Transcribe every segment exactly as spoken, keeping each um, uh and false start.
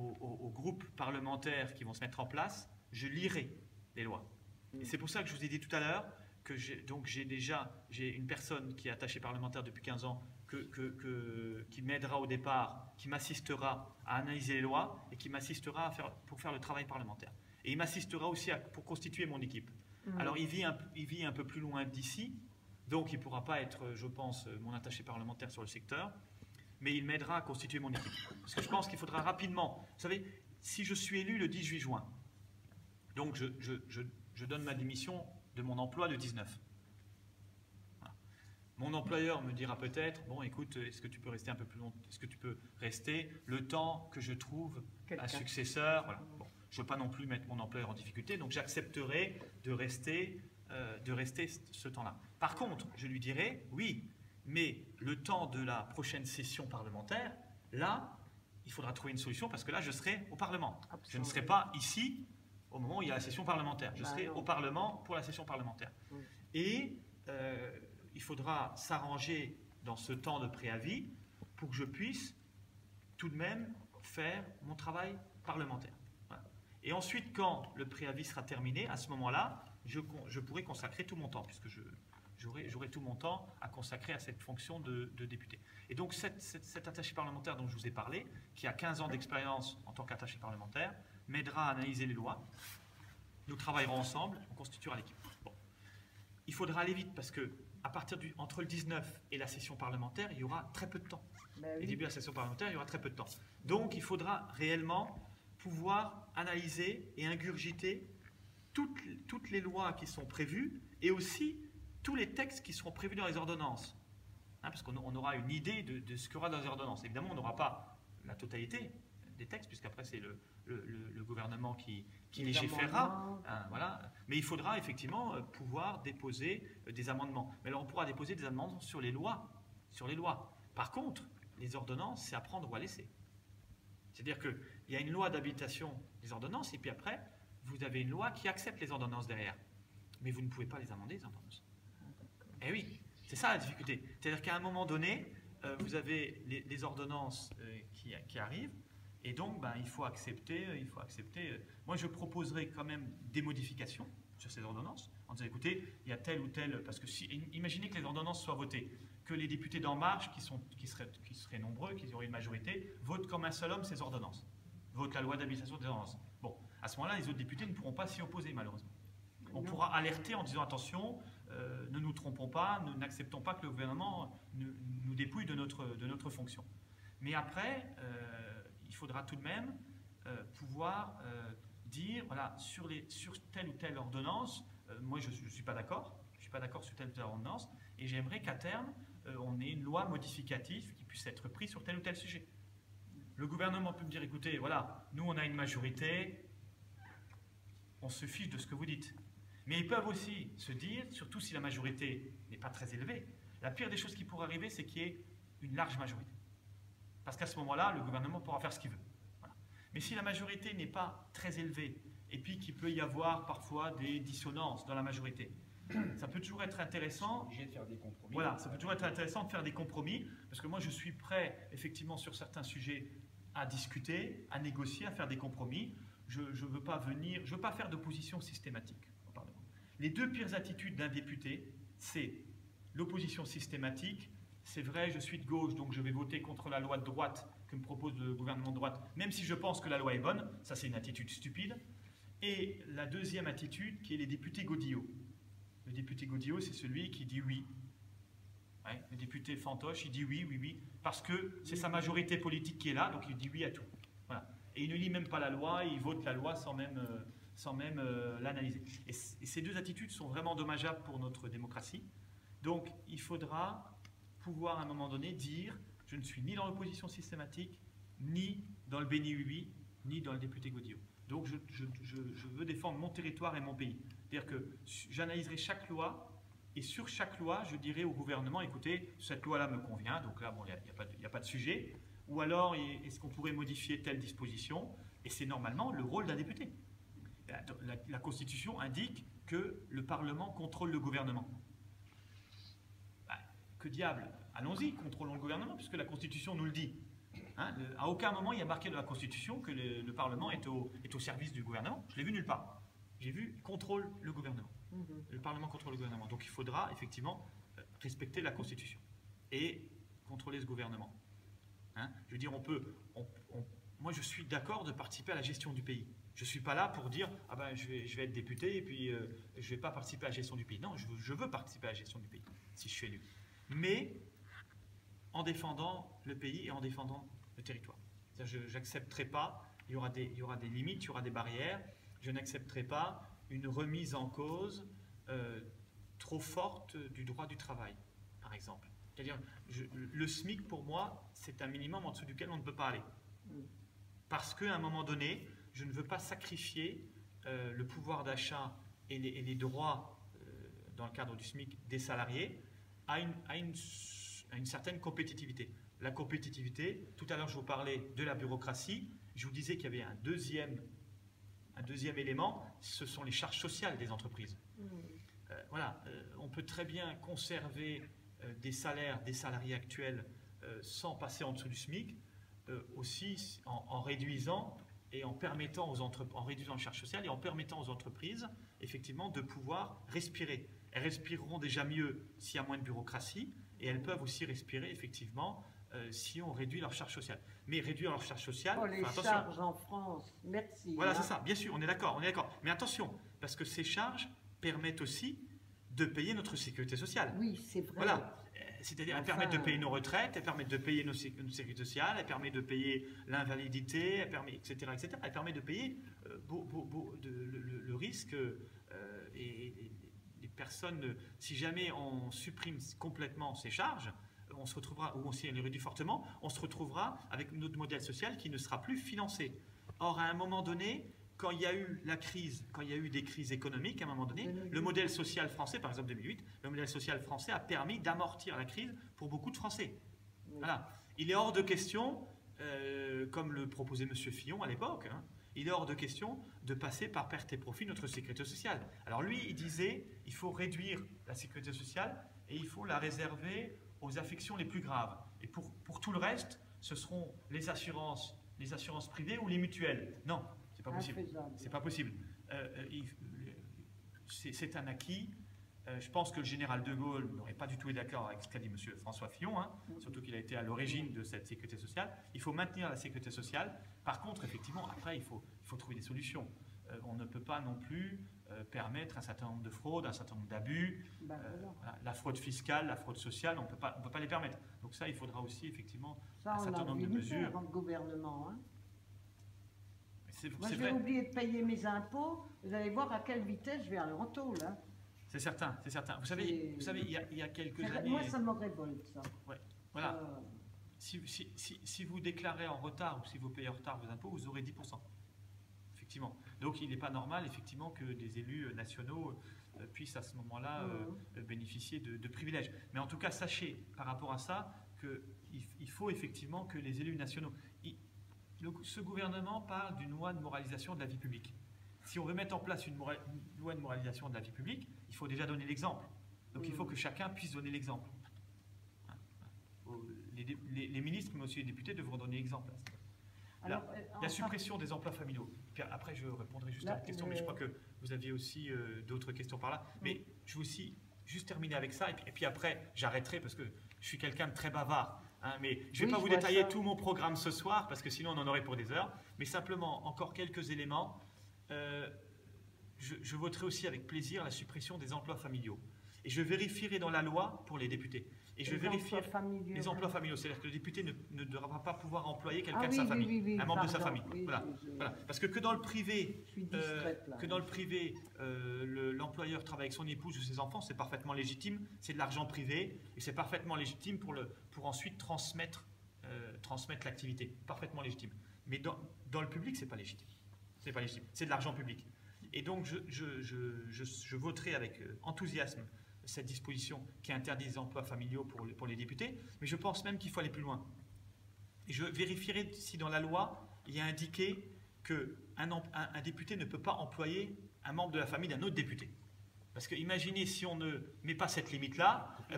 aux, aux, aux groupes parlementaires qui vont se mettre en place, je lirai les lois. Et c'est pour ça que je vous ai dit tout à l'heure que j'ai déjà j'ai une personne qui est attachée parlementaire depuis quinze ans que, que, que, qui m'aidera au départ, qui m'assistera à analyser les lois et qui m'assistera pour faire le travail parlementaire. Et il m'assistera aussi à, pour constituer mon équipe. Mmh. Alors il vit, un, il vit un peu plus loin d'ici, donc il ne pourra pas être, je pense, mon attaché parlementaire sur le secteur, mais il m'aidera à constituer mon équipe. Parce que je pense qu'il faudra rapidement... Vous savez, si je suis élu le dix-huit juin, donc je, je, je, je donne ma démission de mon emploi le dix-neuf. Voilà. Mon employeur me dira peut-être, bon écoute, est-ce que tu peux rester un peu plus longtemps, est-ce que tu peux rester le temps que je trouve un successeur, voilà. Bon, je ne veux pas non plus mettre mon employeur en difficulté, donc j'accepterai de rester, euh, de rester ce temps-là. Par contre, je lui dirai, oui, mais le temps de la prochaine session parlementaire, là, il faudra trouver une solution parce que là, je serai au Parlement. Absolument. Je ne serai pas ici au moment où il y a la session parlementaire. Je bah serai non. au Parlement pour la session parlementaire. Oui. Et euh, il faudra s'arranger dans ce temps de préavis pour que je puisse tout de même faire mon travail parlementaire. Voilà. Et ensuite, quand le préavis sera terminé, à ce moment-là, je, je pourrai consacrer tout mon temps, puisque je... j'aurai tout mon temps à consacrer à cette fonction de, de député. Et donc, cette, cette, cet attaché parlementaire dont je vous ai parlé, qui a quinze ans d'expérience en tant qu'attaché parlementaire, m'aidera à analyser les lois. Nous travaillerons ensemble, on constituera l'équipe. Bon. Il faudra aller vite parce que à partir du, entre le dix-neuf et la session parlementaire, il y aura très peu de temps. Ben oui. Et début de la session parlementaire, il y aura très peu de temps. Donc, il faudra réellement pouvoir analyser et ingurgiter toutes, toutes les lois qui sont prévues et aussi tous les textes qui seront prévus dans les ordonnances. Hein, parce qu'on aura une idée de, de ce qu'il y aura dans les ordonnances. Évidemment, on n'aura pas la totalité des textes, puisqu'après c'est le, le, le, le gouvernement qui, qui légiférera. Hein, voilà. Mais il faudra effectivement pouvoir déposer des amendements. Mais alors on pourra déposer des amendements sur les lois. Sur les lois. Par contre, les ordonnances, c'est à prendre ou à laisser. C'est-à-dire qu'il y a une loi d'habilitation des ordonnances, et puis après, vous avez une loi qui accepte les ordonnances derrière. Mais vous ne pouvez pas les amender, les ordonnances. Eh oui, c'est ça la difficulté. C'est-à-dire qu'à un moment donné, euh, vous avez les, les ordonnances euh, qui, qui arrivent, et donc ben, il faut accepter, il faut accepter. Euh, moi, je proposerai quand même des modifications sur ces ordonnances, en disant, écoutez, il y a tel ou tel... Parce que si, imaginez que les ordonnances soient votées, que les députés d'En Marche, qui, sont, qui, seraient, qui seraient nombreux, qui auraient une majorité, votent comme un seul homme ces ordonnances, votent la loi d'habilitation des ordonnances. Bon, à ce moment-là, les autres députés ne pourront pas s'y opposer, malheureusement. On pourra alerter en disant, attention, euh, ne nous trompons pas, n'acceptons pas que le gouvernement nous, nous dépouille de notre, de notre fonction. Mais après, euh, il faudra tout de même euh, pouvoir euh, dire, voilà, sur, les, sur telle ou telle ordonnance, euh, moi je ne suis pas d'accord, je ne suis pas d'accord sur telle ou telle ordonnance, et j'aimerais qu'à terme, euh, on ait une loi modificative qui puisse être prise sur tel ou tel sujet. Le gouvernement peut me dire, écoutez, voilà, nous on a une majorité, on se fiche de ce que vous dites. Mais ils peuvent aussi se dire, surtout si la majorité n'est pas très élevée, la pire des choses qui pourrait arriver, c'est qu'il y ait une large majorité. Parce qu'à ce moment-là, le gouvernement pourra faire ce qu'il veut. Voilà. Mais si la majorité n'est pas très élevée, et puis qu'il peut y avoir parfois des dissonances dans la majorité, ça peut toujours être intéressant. Obligé de faire des compromis. Voilà, ça peut toujours être intéressant de faire des compromis, parce que moi je suis prêt, effectivement, sur certains sujets, à discuter, à négocier, à faire des compromis. Je ne veux pas venir, je veux pas faire d'opposition systématique. Les deux pires attitudes d'un député, c'est l'opposition systématique. C'est vrai, je suis de gauche, donc je vais voter contre la loi de droite que me propose le gouvernement de droite, même si je pense que la loi est bonne. Ça, c'est une attitude stupide. Et la deuxième attitude, qui est les députés godillots. Le député godillot, c'est celui qui dit oui. Ouais, le député fantoche, il dit oui, oui, oui, parce que c'est sa majorité politique qui est là, donc il dit oui à tout. Voilà. Et il ne lit même pas la loi, il vote la loi sans même... Euh, sans même euh, l'analyser. Et, et ces deux attitudes sont vraiment dommageables pour notre démocratie. Donc, il faudra pouvoir à un moment donné dire « je ne suis ni dans l'opposition systématique, ni dans le béni oui, ni dans le député godillot ». Donc, je, je, je, je veux défendre mon territoire et mon pays. C'est-à-dire que j'analyserai chaque loi, et sur chaque loi, je dirai au gouvernement « écoutez, cette loi-là me convient, donc là, bon, il n'y a, a pas de sujet. » Ou alors, est-ce qu'on pourrait modifier telle disposition? Et c'est normalement le rôle d'un député. La, la, la Constitution indique que le Parlement contrôle le gouvernement. Ben, que diable? Allons-y, contrôlons le gouvernement, puisque la Constitution nous le dit. Hein, le, à aucun moment il y a marqué dans la Constitution que le, le Parlement est au, est au service du gouvernement. Je l'ai vu nulle part. J'ai vu « contrôle le gouvernement mmh. ». Le Parlement contrôle le gouvernement. Donc il faudra effectivement respecter la Constitution et contrôler ce gouvernement. Hein, je veux dire, on peut... On, on, moi, je suis d'accord de participer à la gestion du pays. Je ne suis pas là pour dire « ah ben, je vais, je vais être député et puis euh, je ne vais pas participer à la gestion du pays ». Non, je, je veux participer à la gestion du pays, si je suis élu. Mais en défendant le pays et en défendant le territoire. Je n'accepterai pas, il y, aura des, il y aura des limites, il y aura des barrières. Je n'accepterai pas une remise en cause euh, trop forte du droit du travail, par exemple. C'est-à-dire, le SMIC, pour moi, c'est un minimum en dessous duquel on ne peut pas aller. Parce qu'à un moment donné, je ne veux pas sacrifier euh, le pouvoir d'achat et, et les droits, euh, dans le cadre du SMIC, des salariés à une, à une, à une certaine compétitivité. La compétitivité, tout à l'heure je vous parlais de la bureaucratie, je vous disais qu'il y avait un deuxième, un deuxième élément, ce sont les charges sociales des entreprises. Mmh. Euh, voilà, euh, on peut très bien conserver euh, des salaires des salariés actuels euh, sans passer en dessous du SMIC, euh, aussi en, en réduisant et en permettant aux entreprises, en réduisant les charges sociales et en permettant aux entreprises effectivement de pouvoir respirer. Elles respireront déjà mieux s'il y a moins de bureaucratie et elles peuvent aussi respirer effectivement euh, si on réduit leurs charges sociales. Mais réduire leurs charges sociales... Oh, les enfin, charges en France, merci. Voilà, hein. c'est ça, bien sûr, on est d'accord, on est d'accord. Mais attention, parce que ces charges permettent aussi de payer notre sécurité sociale. Oui, c'est vrai. Voilà. C'est-à-dire, elles Enfin, permettent de payer nos retraites, elles permettent de payer nos sé notre sécurité sociale, elles permettent de payer l'invalidité, elles permettent, et cetera, et cetera. Elles permettent de payer euh, beau, beau, beau, de, le, le, le risque euh, et, et les personnes. Si jamais on supprime complètement ces charges, on se retrouvera, ou si on les réduit fortement, on se retrouvera avec notre modèle social qui ne sera plus financé. Or, à un moment donné, quand il y a eu la crise, quand il y a eu des crises économiques, à un moment donné, le modèle social français, par exemple deux mille huit, le modèle social français a permis d'amortir la crise pour beaucoup de Français. Oui. Voilà. Il est hors de question, euh, comme le proposait M. Fillon à l'époque, hein, il est hors de question de passer par perte et profit notre sécurité sociale. Alors lui, il disait, il faut réduire la sécurité sociale et il faut la réserver aux affections les plus graves. Et pour, pour tout le reste, ce seront les assurances, les assurances privées ou les mutuelles. Non. C'est pas possible. C'est pas possible. Euh, c'est un acquis. Euh, je pense que le général de Gaulle n'aurait pas du tout été d'accord avec ce qu'a dit M. François Fillon, hein, mm. surtout qu'il a été à l'origine de cette sécurité sociale. Il faut maintenir la sécurité sociale. Par contre, effectivement, après, il faut, il faut trouver des solutions. Euh, on ne peut pas non plus euh, permettre un certain nombre de fraudes, un certain nombre d'abus. Ben, euh, voilà. La fraude fiscale, la fraude sociale, on ne peut pas les permettre. Donc ça, il faudra aussi, effectivement, ça, un certain nombre de mesures. Dans le gouvernement, hein. Moi, je vais vrai. oublier de payer mes impôts. Vous allez voir à quelle vitesse je vais aller en tôle. Hein. C'est certain, c'est certain. Vous savez, vous savez il, y a, il y a quelques années... Moi, ça me révolte, ça. Ouais, voilà. Euh... Si, si, si, si vous déclarez en retard ou si vous payez en retard vos impôts, vous aurez dix pour cent. Effectivement. Donc, il n'est pas normal, effectivement, que des élus nationaux euh, puissent à ce moment-là euh, mmh. bénéficier de, de privilèges. Mais en tout cas, sachez, par rapport à ça, qu'il il faut effectivement que les élus nationaux... Ils, Le, ce gouvernement parle d'une loi de moralisation de la vie publique. Si on veut mettre en place une, une loi de moralisation de la vie publique, il faut déjà donner l'exemple. Donc mmh. il faut que chacun puisse donner l'exemple. Les, les, les ministres, mais aussi les députés, devront donner l'exemple. La, euh, la suppression des emplois familiaux. Puis après, je répondrai juste là, à votre question, le... mais je crois que vous aviez aussi euh, d'autres questions par là. Mmh. Mais je veux aussi juste terminer avec ça, et puis, et puis après, j'arrêterai parce que je suis quelqu'un de très bavard. Hein, mais je ne vais oui, pas vous détailler ça. tout mon programme ce soir, parce que sinon on en aurait pour des heures. Mais simplement, encore quelques éléments. Euh, je, je voterai aussi avec plaisir la suppression des emplois familiaux. Et je vérifierai dans la loi pour les députés. Et je vérifie les emplois familiaux. C'est-à-dire que le député ne, ne devra pas pouvoir employer quelqu'un ah, de oui, sa famille, oui, oui, un membre pardon, de sa famille. Oui, voilà. Je, je... Voilà. Parce que que dans le privé, euh, que dans le privé, euh, l'employeur le, travaille avec son épouse ou ses enfants, c'est parfaitement légitime. C'est de l'argent privé et c'est parfaitement légitime pour, le, pour ensuite transmettre, euh, transmettre l'activité. Parfaitement légitime. Mais dans, dans le public, c'est pas légitime. C'est pas légitime. C'est de l'argent public. Et donc, je, je, je, je, je voterai avec enthousiasme cette disposition qui interdit les emplois familiaux pour, pour les députés, mais je pense même qu'il faut aller plus loin. Et je vérifierai si dans la loi, il y a indiqué qu'un un, un député ne peut pas employer un membre de la famille d'un autre député. Parce que imaginez si on ne met pas cette limite-là, eh ben,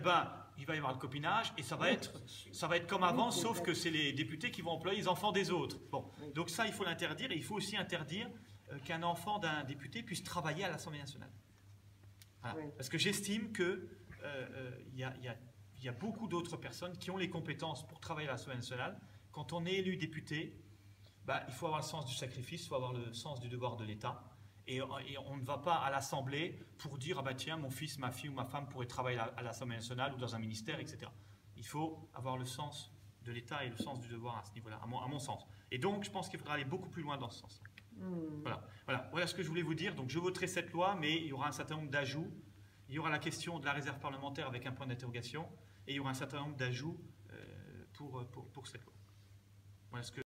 il va y avoir le copinage et ça va être, ça va être comme avant, sauf que c'est les députés qui vont employer les enfants des autres. Bon, donc ça, il faut l'interdire et il faut aussi interdire euh, qu'un enfant d'un député puisse travailler à l'Assemblée nationale. Voilà. Oui. Parce que j'estime qu'il euh, euh, y, a, y, a, y a beaucoup d'autres personnes qui ont les compétences pour travailler à l'Assemblée nationale. Quand on est élu député, bah, il faut avoir le sens du sacrifice, il faut avoir le sens du devoir de l'État. Et, et on ne va pas à l'Assemblée pour dire ah bah tiens, mon fils, ma fille ou ma femme pourrait travailler à l'Assemblée nationale ou dans un ministère, et cetera. Il faut avoir le sens de l'État et le sens du devoir à ce niveau-là, à mon, à mon sens. Et donc, je pense qu'il faudra aller beaucoup plus loin dans ce sens. Mmh. Voilà. Voilà. Voilà ce que je voulais vous dire. Donc, je voterai cette loi, mais il y aura un certain nombre d'ajouts. Il y aura la question de la réserve parlementaire avec un point d'interrogation, et il y aura un certain nombre d'ajouts euh, pour, pour, pour cette loi. Voilà ce que